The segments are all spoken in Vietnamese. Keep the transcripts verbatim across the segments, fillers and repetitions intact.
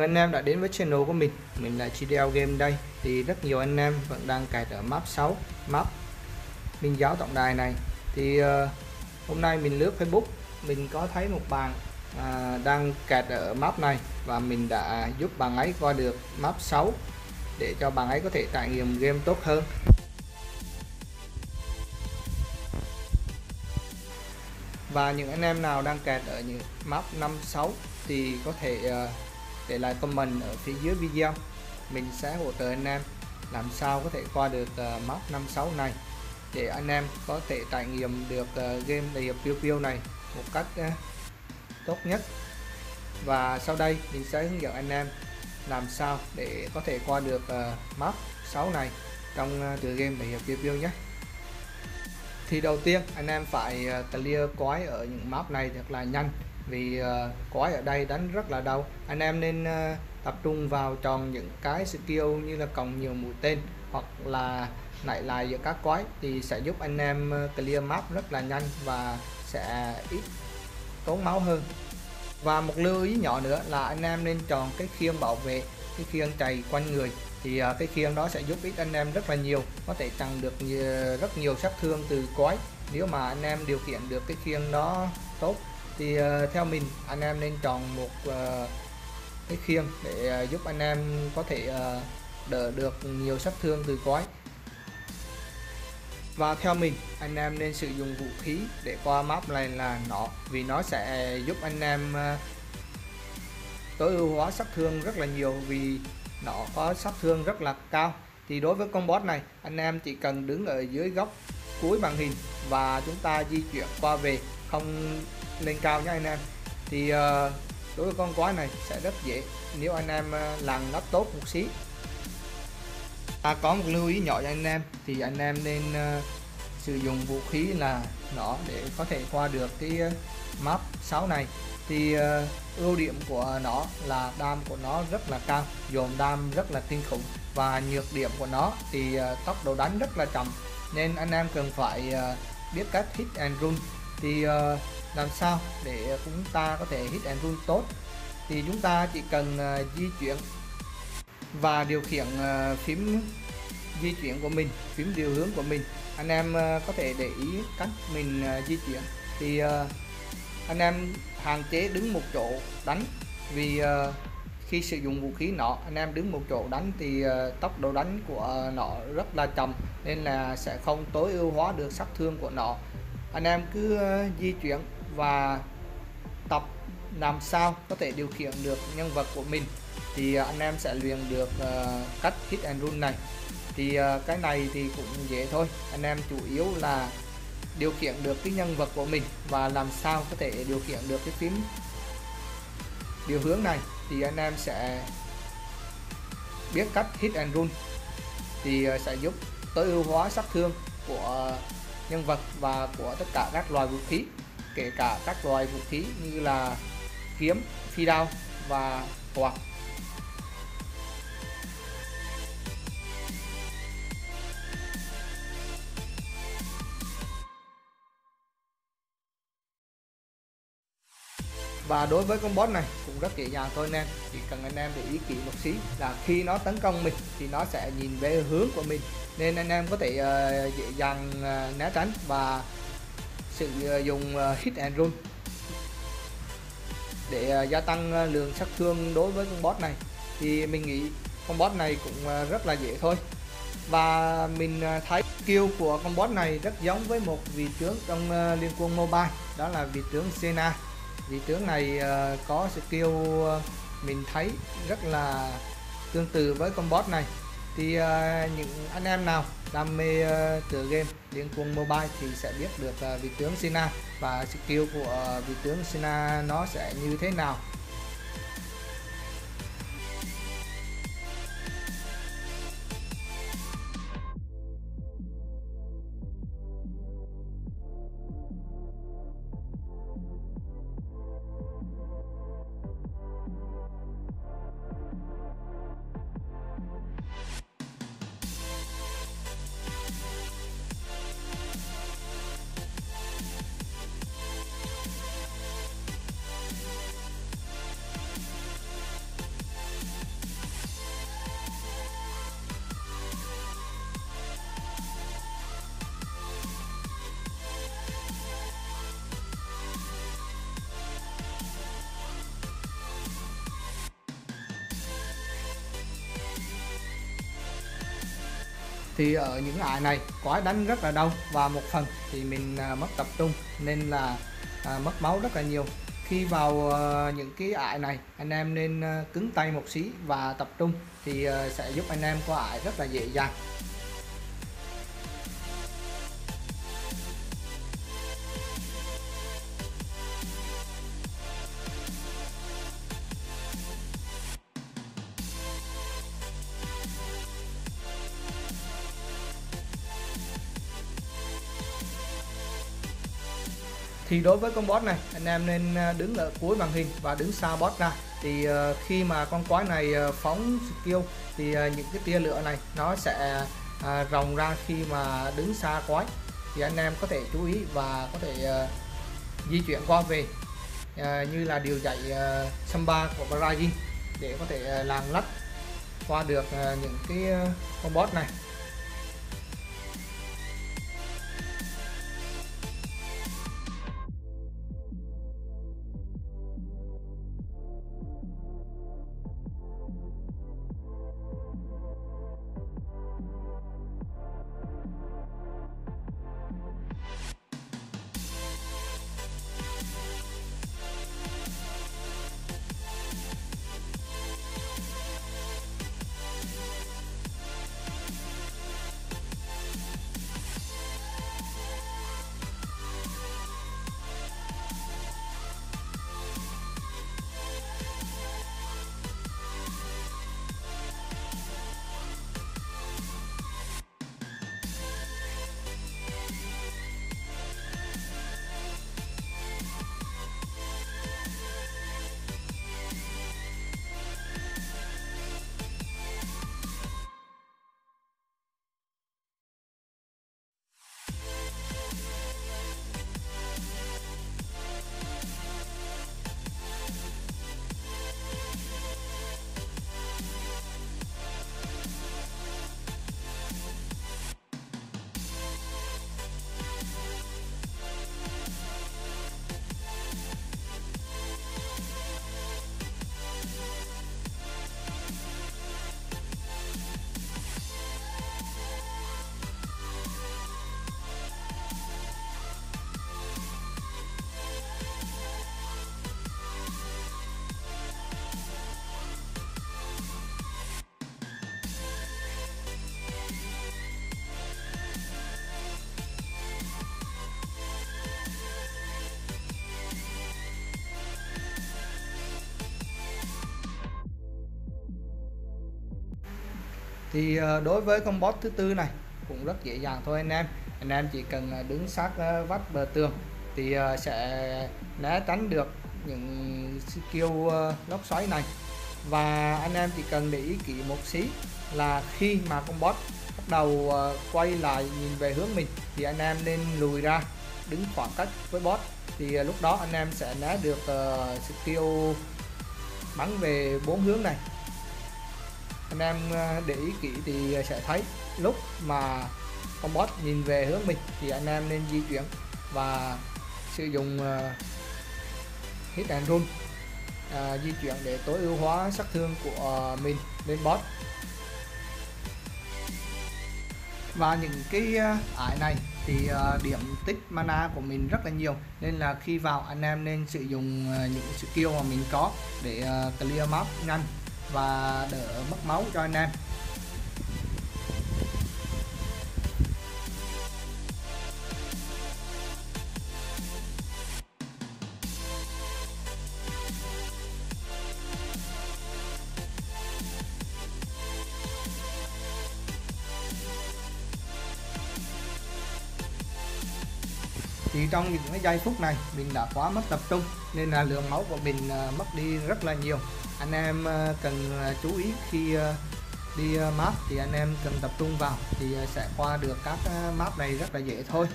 anh em đã đến với channel của mình. Mình là gi đê lờ Game đây. Thì rất nhiều anh em vẫn đang cài ở map sáu, map Minh Giáo Tổng Đài này. Thì uh, hôm nay mình lướt Facebook, mình có thấy một bạn uh, đang kẹt ở map này, và mình đã giúp bạn ấy qua được map sáu để cho bạn ấy có thể trải nghiệm game tốt hơn. Và những anh em nào đang kẹt ở những map năm sáu thì có thể uh, để lại comment ở phía dưới video. Mình sẽ hỗ trợ anh em làm sao có thể qua được uh, map năm sáu này, để anh em có thể trải nghiệm được uh, game đầy hiệp piêu piêu này một cách uh, tốt nhất. Và sau đây mình sẽ hướng dẫn anh em làm sao để có thể qua được uh, map sáu này trong uh, tựa game đầy hiệp piêu piêu nhé. Thì đầu tiên anh em phải uh, clear quái ở những map này thật là nhanh, vì uh, quái ở đây đánh rất là đau. Anh em nên uh, tập trung vào chọn những cái skill như là cộng nhiều mũi tên hoặc là nảy lại giữa các quái, thì sẽ giúp anh em uh, clear map rất là nhanh và sẽ ít tốn máu hơn. Và một lưu ý nhỏ nữa là anh em nên chọn cái khiên bảo vệ, cái khiên chạy quanh người, thì uh, cái khiên đó sẽ giúp ích anh em rất là nhiều, có thể chặn được nhiều, rất nhiều sát thương từ quái. Nếu mà anh em điều khiển được cái khiên đó tốt thì uh, theo mình anh em nên chọn một uh, cái khiên để uh, giúp anh em có thể uh, đỡ được nhiều sát thương từ quái. Và theo mình anh em nên sử dụng vũ khí để qua map này là nỏ, vì nó sẽ giúp anh em uh, tối ưu hóa sát thương rất là nhiều, vì nó có sát thương rất là cao. Thì đối với con boss này anh em chỉ cần đứng ở dưới góc cuối màn hình và chúng ta di chuyển qua về, không lên cao nhé anh em. Thì uh, đối với con quái này sẽ rất dễ nếu anh em uh, làm nó tốt một xí. À, có một lưu ý nhỏ cho anh em, thì anh em nên uh, sử dụng vũ khí là nó để có thể qua được cái uh, map sáu này. Thì uh, ưu điểm của nó là đam của nó rất là cao, dồn đam rất là kinh khủng, và nhược điểm của nó thì uh, tốc độ đánh rất là chậm, nên anh em cần phải uh, biết cách hit and run. Thì uh, làm sao để chúng ta có thể hit and run tốt, thì chúng ta chỉ cần uh, di chuyển và điều khiển uh, phím di chuyển của mình, phím điều hướng của mình. Anh em uh, có thể để ý cách mình uh, di chuyển, thì uh, anh em hạn chế đứng một chỗ đánh, vì uh, khi sử dụng vũ khí nọ anh em đứng một chỗ đánh thì uh, tốc độ đánh của uh, nó rất là chậm, nên là sẽ không tối ưu hóa được sát thương của nó. Anh em cứ uh, di chuyển và tập làm sao có thể điều khiển được nhân vật của mình, thì uh, anh em sẽ luyện được uh, cách hit and run này. Thì uh, cái này thì cũng dễ thôi, anh em chủ yếu là điều khiển được cái nhân vật của mình và làm sao có thể điều khiển được cái phím điều hướng này, thì anh em sẽ biết cách hit and run, thì sẽ giúp tối ưu hóa sát thương của nhân vật và của tất cả các loại vũ khí, kể cả các loại vũ khí như là kiếm, phi đao và quạt. Và đối với con boss này cũng rất dễ dàng thôi anh em, chỉ cần anh em để ý kỹ một xí là khi nó tấn công mình thì nó sẽ nhìn về hướng của mình, nên anh em có thể uh, dễ dàng uh, né tránh và sử dụng uh, hit and run để uh, gia tăng uh, lượng sát thương đối với con boss này. Thì mình nghĩ con boss này cũng uh, rất là dễ thôi. Và mình uh, thấy skill của con boss này rất giống với một vị tướng trong uh, Liên Quân Mobile, đó là vị tướng Senna. Vị tướng này uh, có skill uh, mình thấy rất là tương tự với con boss này. Thì uh, những anh em nào đam mê uh, tựa game Liên Quân Mobile thì sẽ biết được uh, vị tướng Senna và skill của uh, vị tướng Senna nó sẽ như thế nào. Thì ở những ải này quái đánh rất là đau, và một phần thì mình à, mất tập trung nên là à, mất máu rất là nhiều. Khi vào à, những cái ải này anh em nên à, cứng tay một xí và tập trung thì à, sẽ giúp anh em qua ải rất là dễ dàng. Thì đối với con boss này anh em nên đứng ở cuối màn hình và đứng xa boss ra. Thì uh, khi mà con quái này uh, phóng skill thì uh, những cái tia lửa này nó sẽ uh, ròng ra khi mà đứng xa quái. Thì anh em có thể chú ý và có thể uh, di chuyển qua về uh, như là điều dạy uh, Samba của Brazil để có thể uh, làm lách qua được uh, những cái uh, con boss này. Thì đối với con boss thứ tư này cũng rất dễ dàng thôi anh em. Anh em chỉ cần đứng sát vách bờ tường thì sẽ né tránh được những skill lốc xoáy này. Và anh em chỉ cần để ý kỹ một xí là khi mà con boss bắt đầu quay lại nhìn về hướng mình thì anh em nên lùi ra đứng khoảng cách với boss, thì lúc đó anh em sẽ né được skill bắn về bốn hướng này. Anh em để ý kỹ thì sẽ thấy lúc mà con boss nhìn về hướng mình thì anh em nên di chuyển và sử dụng uh, hit and run, uh, di chuyển để tối ưu hóa sát thương của uh, mình lên boss. Và những cái ải này thì uh, điểm tích mana của mình rất là nhiều, nên là khi vào anh em nên sử dụng uh, những skill mà mình có để uh, clear map nhanh và đỡ mất máu cho anh em. Thì trong những cái giây phút này mình đã quá mất tập trung nên là lượng máu của mình uh, mất đi rất là nhiều. Anh em uh, cần uh, chú ý khi uh, đi uh, map thì anh em cần tập trung vào thì uh, sẽ qua được các uh, map này rất là dễ thôi.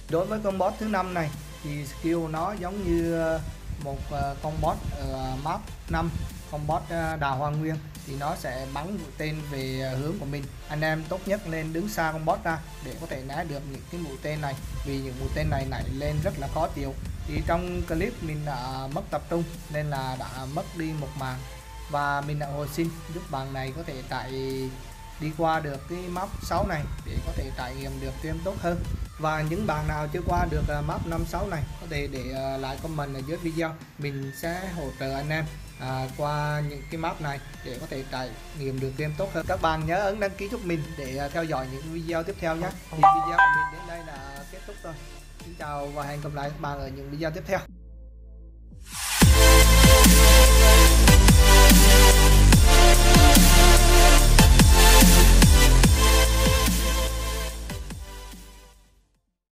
Đối với con boss thứ năm này thì skill nó giống như một con boss ở map năm, con boss đào hoa nguyên, thì nó sẽ bắn mũi tên về hướng của mình. Anh em tốt nhất nên đứng xa con boss ra để có thể né được những cái mũi tên này, vì những mũi tên này nảy lên rất là khó chịu. Thì trong clip mình đã mất tập trung nên là đã mất đi một màn, và mình đã hồi sinh giúp bạn này có thể tại đi qua được cái map sáu này để có thể trải nghiệm được game tốt hơn. Và những bạn nào chưa qua được map năm sáu này có thể để lại comment ở dưới video, mình sẽ hỗ trợ anh em à, qua những cái map này để có thể trải nghiệm được game tốt hơn. Các bạn nhớ ấn đăng ký giúp mình để theo dõi những video tiếp theo nhé. Thì video của mình đến đây là kết thúc rồi. Xin chào và hẹn gặp lại các bạn ở những video tiếp theo.